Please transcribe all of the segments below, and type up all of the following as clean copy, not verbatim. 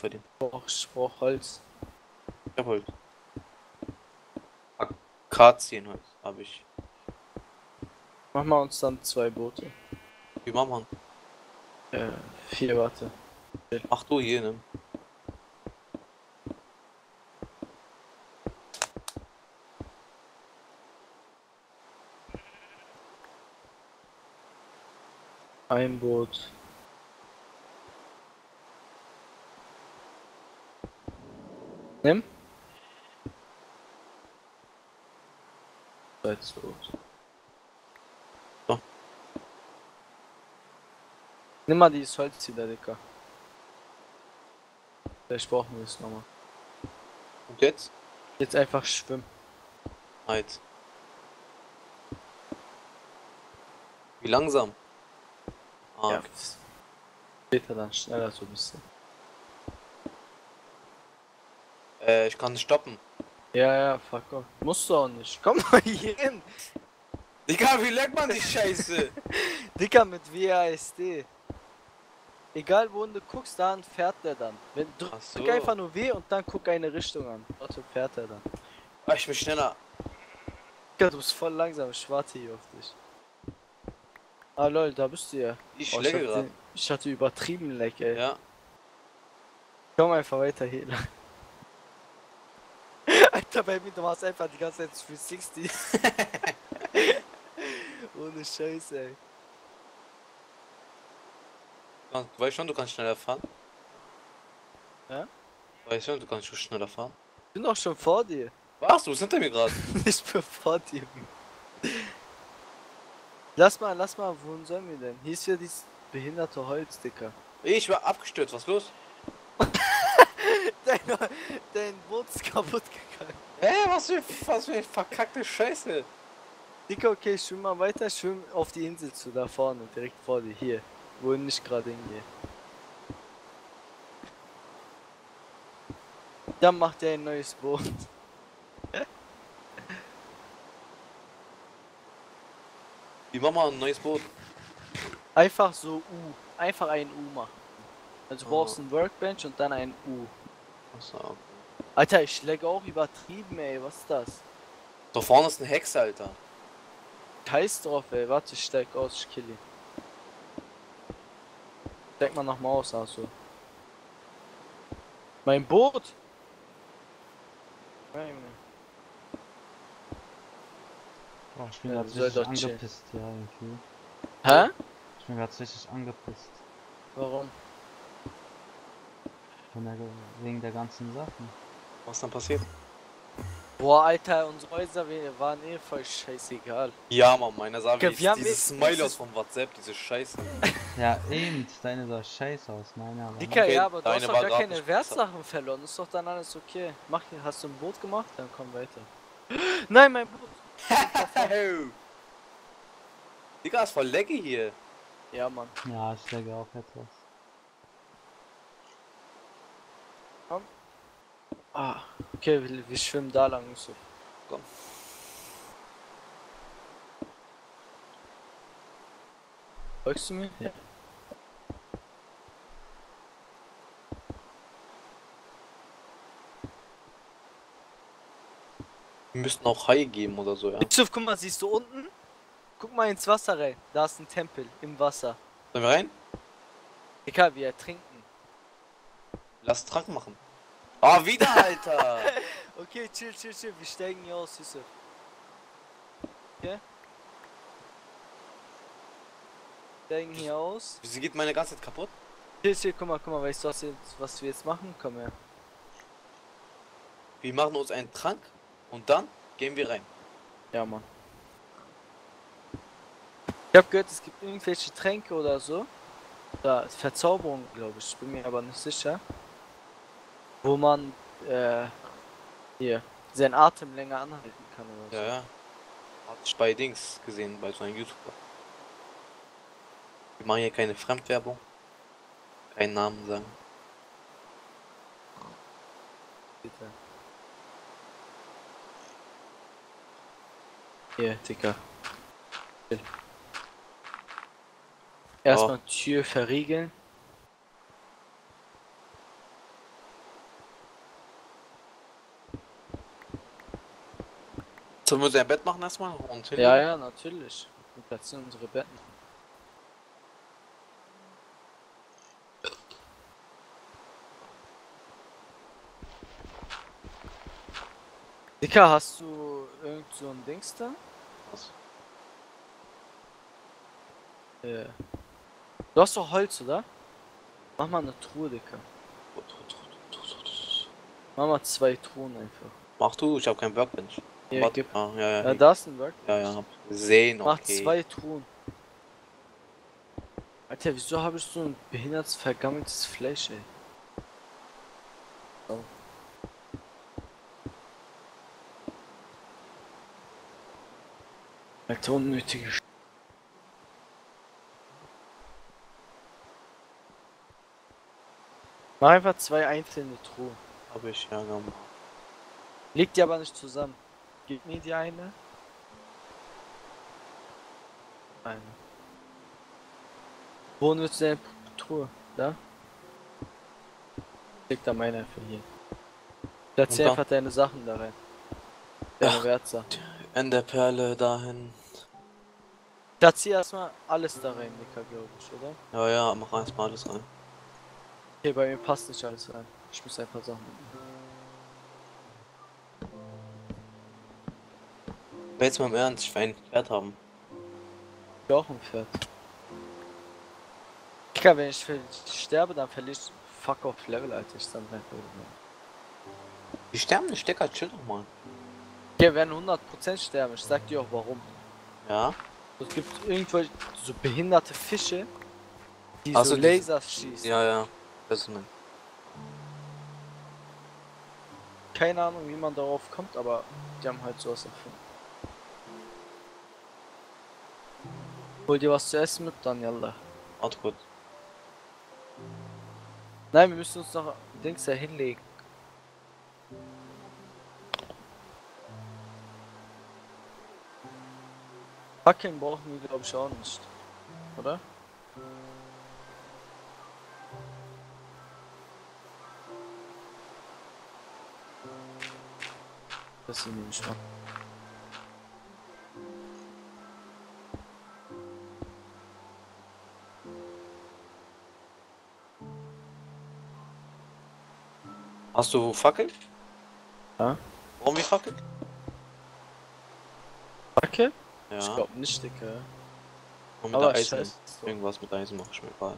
verdienen. Ich brauch Holz. Ich hab Holz. Akazienholz habe ich. Machen wir uns dann 2 Boote. Wie machen wir? 4, warte. Ach du, hier, ne? Ein Boot. Nimm. Zweites Boot. So. Nimm mal dieses Holz wieder, Dicker. Vielleicht brauchen wir es nochmal. Und jetzt? Jetzt einfach schwimmen. Halt. Wie langsam? Ah, Ja. Später dann schneller so ein bisschen. ich kann stoppen. Ja, fuck off. Musst du auch nicht. Komm mal hier hin. Digga, wie leckt man die Scheiße? Dicker mit WASD. Egal wohin du guckst, dahin fährt der dann. Ach so. Drück einfach nur W und dann guck eine Richtung an. Dort fährt er dann. Ah, ich bin schneller. Digga, du bist voll langsam, ich warte hier auf dich. Ah lol, da bist du ja. Ich lecke gerade. Ich hatte übertrieben Leck, ey. Ja. Komm einfach weiter hier lang. Alter, Baby, du machst einfach die ganze Zeit 360. Ohne Scheiße, ey. Du weißt schon, du kannst schneller fahren. Ja? Du weißt schon, du kannst schon schneller fahren. Ich bin doch schon vor dir. Was? Du bist hinter mir gerade. Ich bin vor dir. Lass mal, wohin sollen wir denn? Hier ist ja dieses behinderte Holz, Dicker. Ich war abgestürzt, was ist los? Dein Boot ist kaputt gegangen. Was für eine verkackte Scheiße. Dicker, okay, schwimm mal weiter, schwimm auf die Insel zu, da vorne, direkt vor dir, hier. Wohin ich gerade hingehe. Dann macht er ein neues Boot. Wie machen wir ein neues Boot? Einfach so U. Einfach ein U machen. Also du Oh. brauchst ein Workbench und dann ein U. Achso. Alter, ich schläge auch übertrieben, ey. Was ist das? Da vorne ist eine Hexe, Alter. Scheiß drauf, ey. Warte, ich steig aus, ich kill ihn. Steig mal nochmal aus, also. Mein Boot! Ja, Junge. Oh, ich bin Ja, grad soll richtig doch chillen. angepisst, ja, irgendwie. Hä? Ich bin grad richtig angepisst. Warum? Wegen der ganzen Sachen. Was ist dann passiert? Boah, Alter, unsere Häuser waren eh voll scheißegal. Ja, Mann, meiner sah Okay, wie wir haben dieses jetzt- Smile aus von WhatsApp, diese Scheiße. Ja, eben, deine sah scheiße aus, meine aber. Dicker, Okay, ja, aber du deine hast doch war gar grad keine nicht Wertsachen verloren. Ist doch dann alles okay. Hast du ein Boot gemacht? Dann komm weiter. Nein, mein Boot! Digga, ist voll lecky hier. Ja, Mann. Ja, ich lege auch etwas. Ah, okay, wir schwimmen da lang, so. Komm. Folgst du mir? Ja. Wir müssten auch Hai geben oder so, ja. Yusuf, guck mal, siehst du unten? Guck mal ins Wasser rein. Da ist ein Tempel im Wasser. Sollen wir rein? Egal, wir ertrinken. Lass Trank machen. Ah, wieder, Alter! Okay, chill. Wir steigen hier aus, Yusuf. Okay? Steigen hier aus. Wieso geht meine ganze Zeit kaputt? Chill, guck mal, weißt du, was wir jetzt machen? Komm her. Wir machen uns einen Trank und dann gehen wir rein. Ja, Mann. Ich hab gehört, es gibt irgendwelche Tränke oder so. Da, Verzauberung, glaube ich. Bin mir aber nicht sicher. Wo man, hier, seinen Atem länger anhalten kann oder so. Ja. Hab ich bei Dings gesehen, bei so einem YouTuber. Wir machen hier keine Fremdwerbung. Keinen Namen sagen. Bitte. Hier, Dicker. Chill. Erstmal Tür verriegeln. Sollen wir unser Bett machen erstmal? Und Ja, ja, natürlich. Wir platzieren unsere Betten. Dicker, hast du irgend so ein Dings da? Was? Du hast doch Holz, oder? Mach mal eine Truhe, Dicker. Mach mal 2 Truhen einfach. Mach du, ich hab kein Workbench. Hier, Warte. gib. Ah, ja, ja. Ja, da ist ein Work. Ja, ja, hab gesehen, Mach okay. 2 Truhen. Alter, wieso habe ich so ein behindertes, vergammeltes Fleisch, ey? So. Alter, unnötige Mach einfach 2 einzelne Truhen. Hab ich ja gemacht. Legt die aber nicht zusammen. Gib mir die eine. Eine. Wo nützt deine Truhe? Da? Leg da meine einfach hier. Platzier Und da? einfach deine Sachen da rein. Deine Ach. Wertsachen. Enderperle dahin. Platzier erstmal alles da rein, Mika, glaube ich, oder? Ja, ja, mach erstmal alles rein. Okay, bei mir passt nicht alles rein. Ich muss ein paar Sachen mitnehmen. Aber jetzt mal im Ernst, ich will ein Pferd haben. Ich will auch ein Pferd. Mika, wenn ich sterbe, dann verliere ich fuck off Level, Alter. Ich sag einfach. Die sterben nicht, Stecker, chill doch mal. Wir werden 100% sterben. Ich sag dir auch warum. Ja? Es gibt irgendwelche so behinderte Fische, die Also so die- Lasers schießen. Ja, ja. Das ist mein. Keine Ahnung, wie man darauf kommt, aber die haben halt sowas erfunden. Hol dir was zu essen mit, dann yalla. Warte kurz. Nein, wir müssen uns noch Dings da hinlegen. Fackeln brauchen wir, glaube ich, auch nicht. Oder? Das nehme ich mal. Hast du Fackel? Ja. Warum wie Fackel? Fackel? Ja. Ich glaube nicht, Digga. Und mit Aber der Eisen. scheiße. So. Irgendwas mit Eisen mach ich mir egal.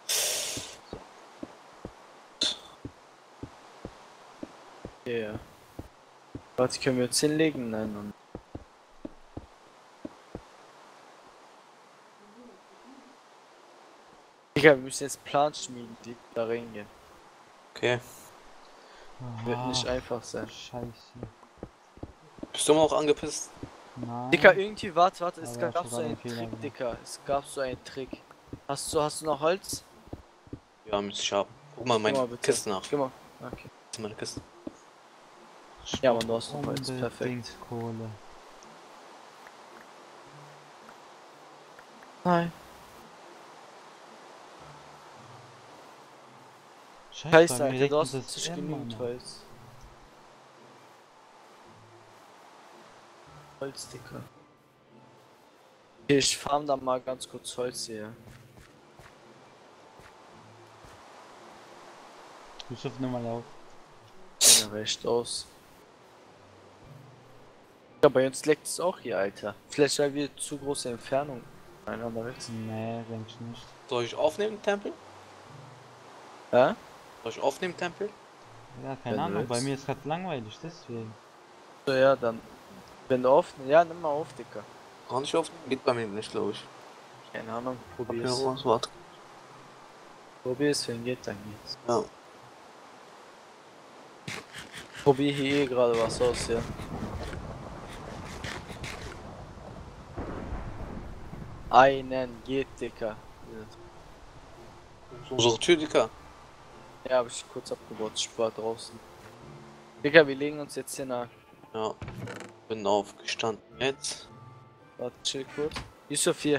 Yeah. Warte, können wir uns hinlegen? Nein, Mann. Digga, wir müssen jetzt Plan schmieden, die da reingehen. Okay. Wird Aha, nicht einfach sein. Scheiße. Bist du immer noch angepisst? Nein. Dicker, irgendwie, warte, es Aber ich gab hab so gerade einen einen Fehler Trick, gemacht. Dicker. Es gab so einen Trick. Hast du noch Holz? Ja, müsste ich haben. Guck mal Gib mal meine bitte. Kiste nach. Gib mal. Okay. Das ist meine Kiste. Ja, Mann, du hast noch Holz. Unbedingt Perfekt. Kohle. Nein. Scheiße, Scheiße, bei mir Alter, du regnet hast es nicht immer genügend noch. Holz. Holz, Dicker. Okay, ich farm da mal ganz kurz Holz hier. Yusuf, nimm mal auf. Ja, recht aus. Ja, bei uns leckt es auch hier, Alter. Vielleicht weil wir zu große Entfernung einander sitzen. Nee, denk ich nicht. Soll ich aufnehmen, Tempel? Ja? Soll ich aufnehmen, Tempel? Ja, Wenn keine du Ahnung, bei willst. mir ist gerade langweilig, deswegen. So, ja, dann. Wenn du auf. Ja, nimm mal auf, Dicker. Kann ich aufnehmen? Geht bei mir nicht, glaube ich. Keine Ahnung, Hab hier probier's. noch was, warte. Probier's, wenn geht, dann geht's. Ja. Probier hier eh gerade was aus, ja. Einen geht, Dicker. Unsere Tür, Dicker. Ja, hab ich kurz abgebaut, ich war draußen. Dicker, wir legen uns jetzt hier nach. Ja. Bin aufgestanden. Jetzt. Warte, chill kurz. Yusuf hier.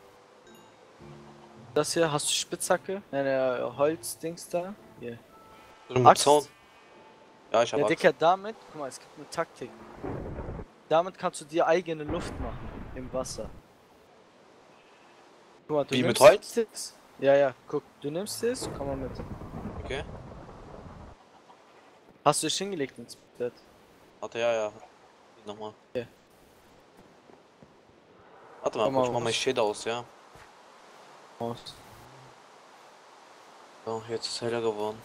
Das hier, hast du Spitzhacke? Eine Holzdings da? Hier. Mit Axt? Zaun. Ja, ich hab Ja, Axt. Dicker, damit, guck mal, es gibt eine Taktik. damit kannst du dir eigene Luft machen im Wasser. Guck mal, du Wie, mit nimmst Holz? das. Ja, ja, guck, du nimmst das, komm mal mit. Okay. Hast du dich hingelegt ins Bett? Warte, ja. Nochmal. Okay. Warte mal, Komm mal guck mal mein raus. Shit aus, ja. Raus. So, jetzt ist heller geworden.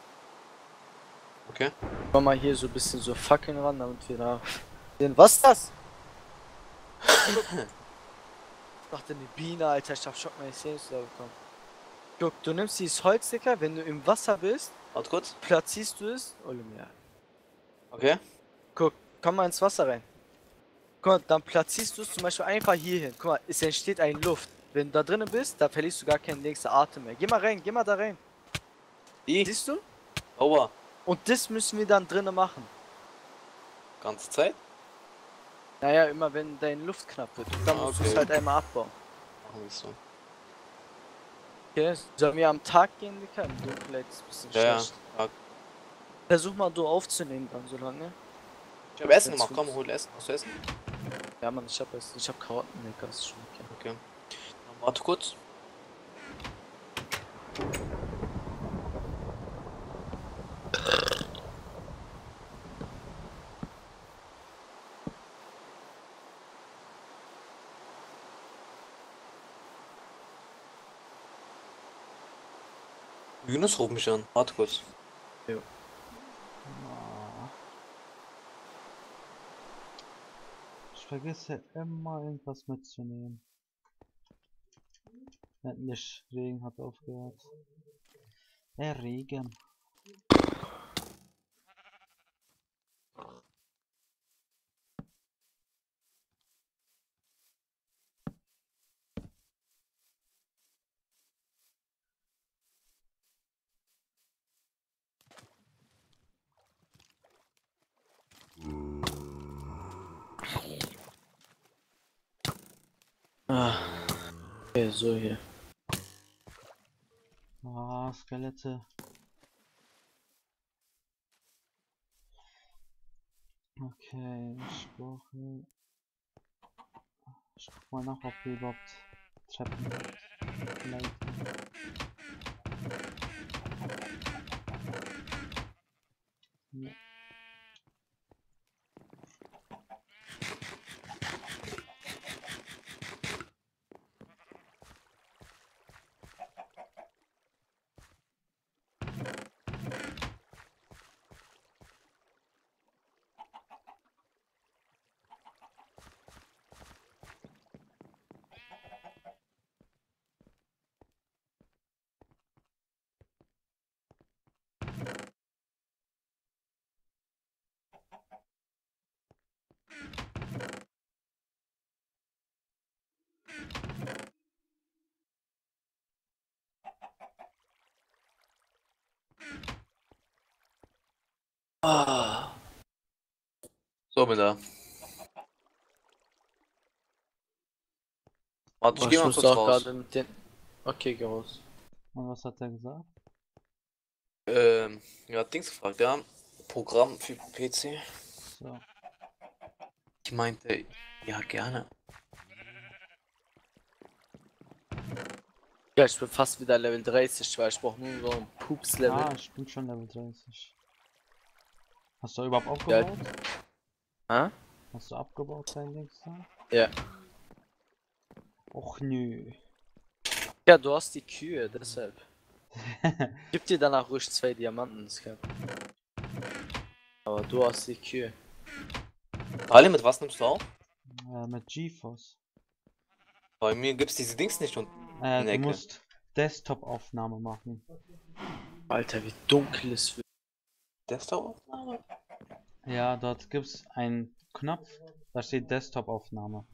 Okay. Komm mal hier so ein bisschen so fucking ran, damit wir da sehen. Was ist das? Ich dachte eine Biene, Alter, ich hab Schock, meine Zähne da bekommen. Guck, du nimmst dieses Holz, Dicker, wenn du im Wasser bist, Warte kurz. platzierst du es. Olympia. Okay. Guck, komm mal ins Wasser rein. Guck mal, dann platzierst du es zum Beispiel einfach hier hin. Guck mal, es entsteht eine Luft. Wenn du da drinnen bist, da verlierst du gar keinen nächsten Atem mehr. Geh mal rein, geh mal da rein. Wie? Siehst du? Aua. Und das müssen wir dann drinnen machen. Ganze Zeit? Naja, immer wenn deine Luft knapp wird. Und dann musst du es Okay. halt einmal abbauen. Machen wir es so. Okay, sollen wir am Tag gehen, Dicker? Im Dunkelheit ist ein bisschen Ja. schlecht. Ja. Versuch mal du aufzunehmen dann so lange. Ich hab Essen Jetzt gemacht, komm, wird's- hol Essen. Hast du Essen? Ja, Mann, ich hab Karotten, Dicker, ist schon okay. Okay. Warte kurz. Yunus ruft mich an. Warte kurz. Ah. Ich vergesse immer irgendwas mitzunehmen. Endlich, Regen hat aufgehört. Der Regen. Ah. Okay, so hier. Ah, Skelette. Okay, ich brauche... Ich guck mal nach, ob wir überhaupt Treppen hat. Vielleicht. Ja. Ah. So, bin da. Warte, ich Oh, geh ich mal musste kurz auch raus. gerade mit den. Okay, geh raus. Und was hat er gesagt? Ja, Dings gefragt, ja. Programm für PC. So. Ich meinte, ja, gerne. Ja, ich bin fast wieder Level 30, weil ich brauche nur so ein Pups-Level. Ah, ich bin schon Level 30. Hast du überhaupt Ja. abgebaut? Hä? Hast du abgebaut, dein Dings da? Ja. Och nö. Ja, du hast die Kühe, deshalb. Gib dir danach ruhig 2 Diamanten, Scap. Aber du hast die Kühe. Ali, mit was nimmst du auf? Mit GeForce. Bei mir gibt's diese Dings nicht und in der Du Ecke. musst Desktop-Aufnahme machen. Alter, wie dunkel es wird. Desktop-Aufnahme? Ja, dort gibt's einen Knopf, da steht Desktop-Aufnahme.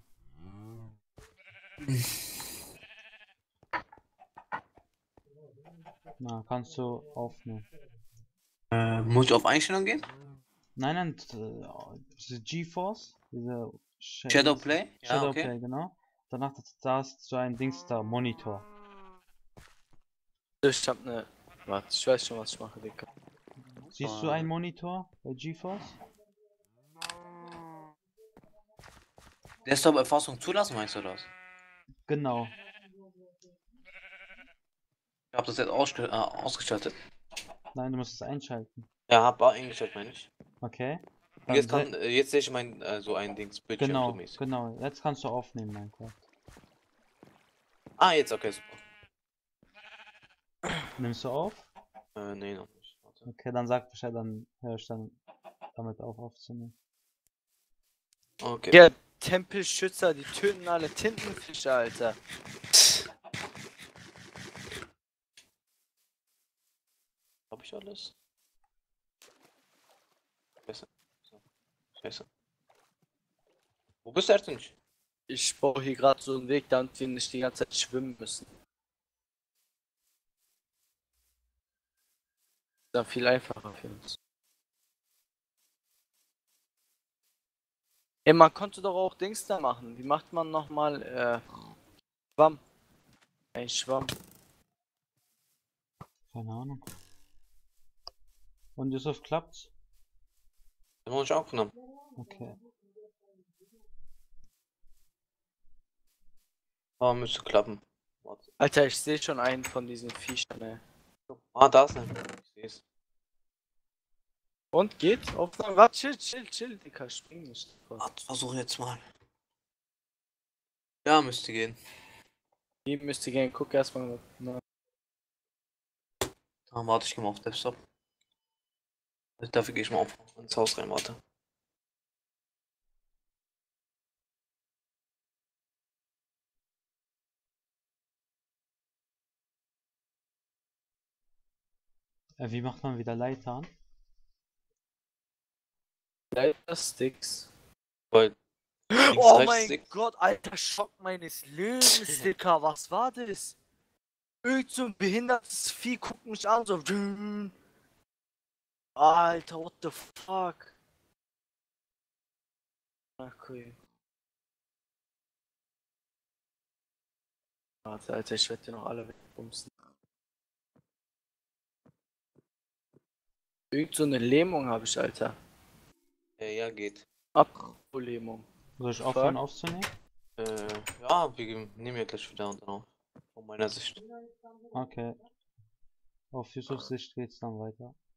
Na, kannst du aufnehmen. Muss ich auf Einstellungen gehen? Nein, diese GeForce, diese Shadowplay? Ja, Shadowplay, okay. genau. Danach da ist so ein Dings da, Monitor. Ich hab ne. Warte, ich weiß schon, was ich mache, Digga. Siehst du einen Monitor bei GeForce? Desktop-Erfassung zulassen, meinst du das? Genau. Ich habe das jetzt ausgeschaltet. Nein, du musst es einschalten. Ja, hab eingestellt, meine ich. Okay. Und jetzt jetzt sehe ich mein, so ein Dings, Bildschirm so Genau, mäßig. genau. Jetzt kannst du aufnehmen, Minecraft. Ah, jetzt, okay, super. Nimmst du auf? Nee, noch nicht. Warte. Okay, dann sag Bescheid, dann höre ich dann damit aufzunehmen. Okay. Ja, Tempelschützer, die töten alle Tintenfische, Alter. Hab ich alles? Scheiße. So. Scheiße. Wo bist du jetzt nicht? Ich baue hier gerade so einen Weg, damit wir nicht die ganze Zeit schwimmen müssen. Dann viel einfacher für uns. Ey, man konnte doch auch Dings da machen. Wie macht man nochmal, Schwamm? Ein Schwamm. Keine Ahnung. Und Yusuf, klappt's? Den habe ich aufgenommen. Okay. Ah, müsste klappen. Warte. Alter, ich sehe schon einen von diesen Viechern, ey. Ah, da ist er. Ich seh's. Und geht? Aufnahme. Warte, chill, Dicker, spring nicht. Warte, versuche jetzt mal. Ja, müsste gehen. Die müsste gehen, guck erstmal. Dann warte ich mal auf Desktop. Dafür gehe ich mal ins Haus rein, warte. Wie macht man wieder Leiter an? Sticks. Weil links, Oh rechts, mein Stick. Gott, alter Schock meines Lebens, Dicker, was war das? Irgend so ein behindertes Vieh guckt mich an, so. Alter, what the fuck? Ach, cool. Warte, Alter, ich werde dir noch alle wegbumsen. Irgend so eine Lähmung habe ich, Alter. Ja, geht. Apropos Lähmung. Soll ich aufhören aufzunehmen? Ja, wir nehmen ja gleich wieder auf. Von meiner Sicht. Okay. Auf Yusufs Sicht geht's dann weiter.